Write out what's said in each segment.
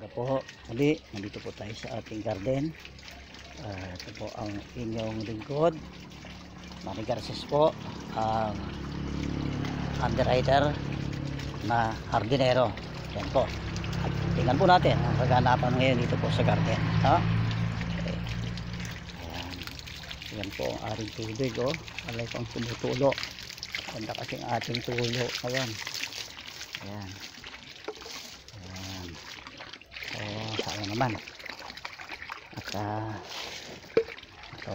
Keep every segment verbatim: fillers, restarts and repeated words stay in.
Umaga po, muli, nandito po tayo sa ating garden. Uh, ito po ang inyong lingkod, Manny Garces po, ang underwriter na hardinero. Yan po. At tingnan po natin ang kaganapan ngayon dito po sa garden. No? Okay. Ayan. Yan po ang ating tubig. Oh. Alay pang tumutulo. Ganda kasi ang ating tulo ngayon. Ayan. Ayan. Oh, sayang naman. At uh, ito.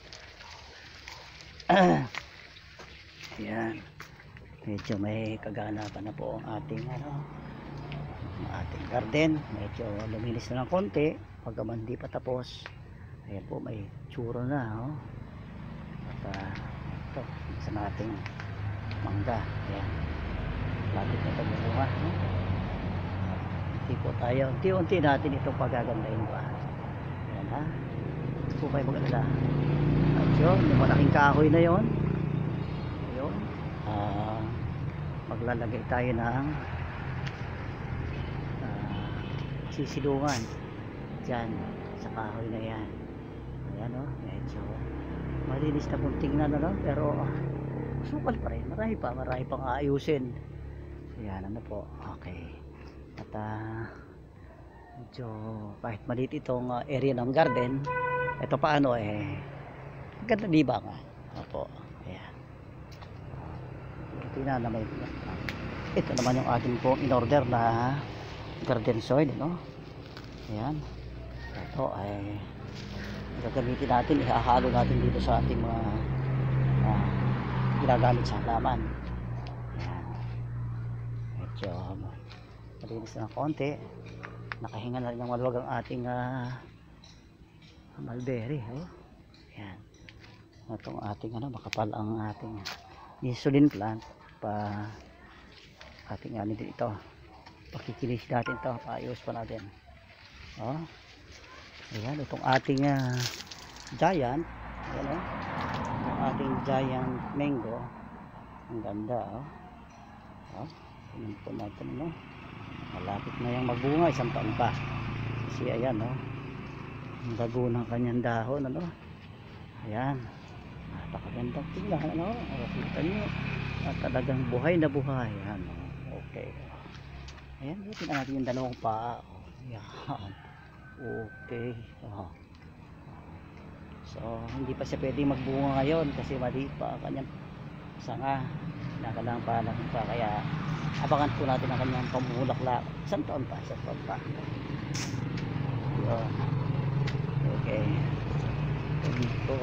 Ayan. Medyo may kaganapan na po ang ating ano, ang ating garden. Medyo luminis na ng konti. Pagkaman di pa tapos. Ayan po, may tsura na. Oh. At uh, ito, isa nating mangga. Ayan. Lapit na ito bunga. Oh. Hindi po tayo, unti-unti natin itong pagagandahin pa. Ayan ha. Ito po kayo mag-alala. At yun, yung malaking kahoy na yon. Ayun. Uh, maglalagay tayo ng uh, sisilungan dyan sa kahoy na yan. Ayan o. Medyo malinis na pong tingnan na lang. Pero uh, sukal pa rin. Marami pa. Marami pang aayusin. Ayan ano po. Okay. At uh, medyo kahit maliit itong uh, area ng garden, ito paano eh ganda di ba nga? Opo. Ayan. Tingnan na may ito naman yung ating pong in order na garden soil, no? Ayan. Ito ay gagamitin natin, ihahalo natin dito sa ating mga uh, ginagamit sa halaman. Ayan. Medyo malinis na ng konti. Nakahinga na rin ng maluwag ang ating uh, mulberry. Oh. Ayan. Itong ating ano, makapal ang ating insulin plant. Pa ating ano din ito. Pakikinis natin ito. Paayos pa natin. Oh. Ayan. Itong ating uh, giant. Ayan o. Oh. Itong ating giant mango. Ang ganda. Oh. Oh. Tingnan po natin. No? Malapit na yung magbunga, isang taon pa. Kasi ayan no, ang bago ng kanyang dahon ano. Ayan, napakagandang tingnan ano. Kita nyo, at talagang buhay na buhay. Ayan, okay. Ayan, tingnan natin yung dalawang paa. Ayan, okay. Oh. So hindi pa siya pwedeng magbunga ngayon kasi maliit pa ang kanyang sanga. Nakalang pa lang pa, kaya abangan po natin ang kanyang pamulaklak. Isang taon pa, isang taon pa. So, okay. Dito.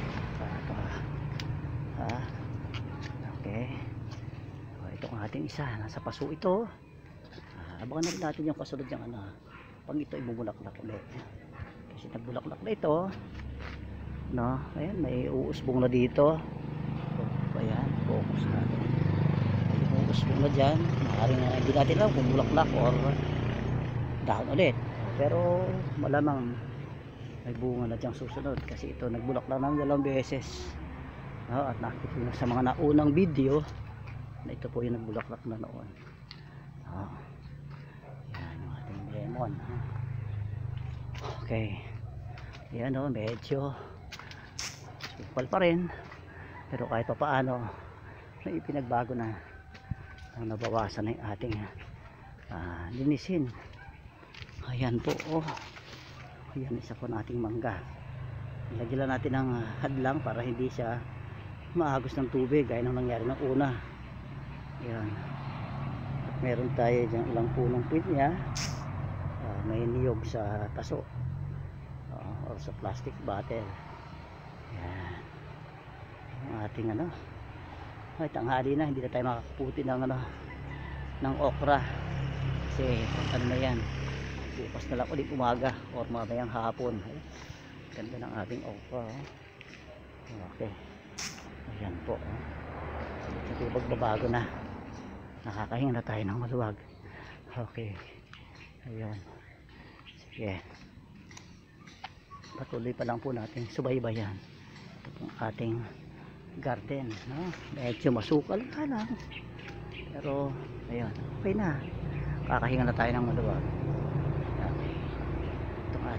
Ha? Okay. So, itong ating isa, nasa paso ito. Ah, abangan na rin natin yung kasunod yung ano. Pag ito ay bumulaklak ulit. Kasi nagbulaklak na ito. No? Ayan, may uusbong na dito. So, ayan, focus natin. Focus mo na dyan. Maaaring uh, hindi natin alam kung bulaklak or dahon ulit. Pero malamang may bunga na dyan susunod. Kasi ito nagbulaklak ng dalawang beses. No? At nakikita nyo sa mga naunang video na ito po yung nagbulaklak na noon. No? Yan yung ating lemon. Okay. Yan o, medyo supal pa rin. Pero kahit pa paano may ipinagbago na, ang nabawasan na yung ating uh, linisin. Ayan po oh. Ayan, isa po nating mangga. Lagyan lang natin ng hadlang para hindi siya maagos ng tubig gaya ng nangyari ng una. Ayan. At meron tayo dyan ilang punong pinya. Uh, may niyog sa taso uh, or sa plastic bottle. Ayan. Ang ating ano, ay tanghali na, hindi na tayo makakaputi ng ano, ng okra kasi ano na yan, bukas na lang ulit umaga or mamayang hapon. Ay, ganda ng ating okra oh. Okay, ayan po oh. Ito pagbabago na, nakakahinga na tayo ng maluwag. Okay, ayan, sige, patuloy pa lang po natin subaybayan ito pong ating garden, no? Medyo masukal ka lang pero ayun, okay na, kakahinga na tayo ng maluwag.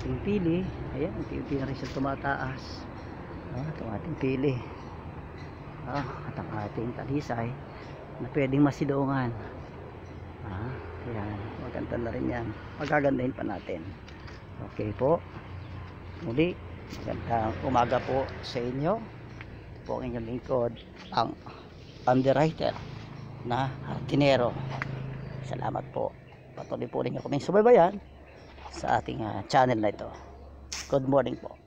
ating pili. Ayan, unti-unti na rin siya tumataas. Ah, itong ating pili. Ah, at ang ating talisay na pwedeng masidungan. Ah, ayan, maganda na rin yan. Magagandahin pa natin. Okay po. Muli, magandang umaga po sa inyo. Ito po ang inyong lingkod, ang underwriter na hardinero. Salamat po. Patuloy po rin nyo kaming subaybayan sa ating uh, channel na ito. Good morning po.